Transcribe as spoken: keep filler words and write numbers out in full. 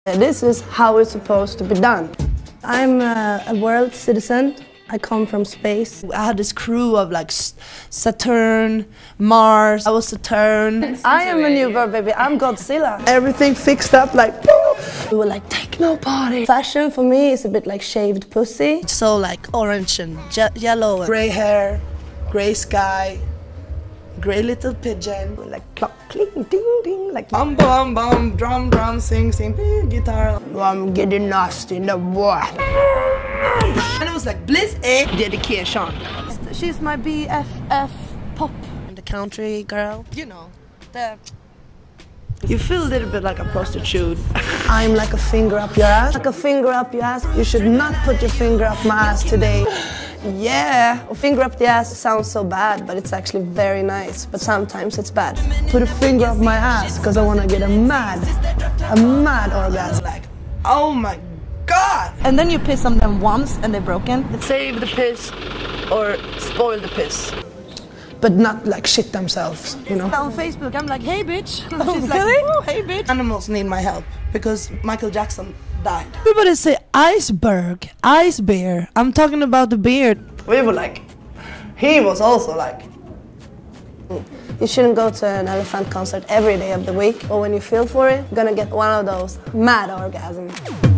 This is how it's supposed to be done. I'm a, a world citizen. I come from space. I had this crew of like Saturn, Mars. I was Saturn. I am a new verb, baby. I'm Godzilla. Everything fixed up like. We were like techno party. Fashion for me is a bit like shaved pussy. So like orange and je yellow, and gray hair, gray sky, gray little pigeon. We're like clock, cling, ding, ding, like bum, bum, bum, drum, drum, sing, sing, guitar. I'm getting nasty in the water. And it was like Bliss A dedication. She's my B F F pop. The country girl, you know, the. You feel a little bit like a prostitute. I'm like a finger up your ass. Like a finger up your ass. You should not put your finger up my ass today. Yeah, a finger up the ass sounds so bad, but it's actually very nice. But sometimes it's bad. Put a finger up my ass because I want to get a mad, a mad orgasm. Like, oh my God! And then you piss on them once and they're broken. Save the piss or spoil the piss. But not like shit themselves, you know? On Facebook, I'm like, hey bitch. Oh, She's really? like, oh, hey bitch. Animals need my help because Michael Jackson died. Everybody say iceberg, ice bear. I'm talking about the beard. We were like, he was also like. You shouldn't go to an elephant concert every day of the week, but when you feel for it, you're gonna get one of those mad orgasms.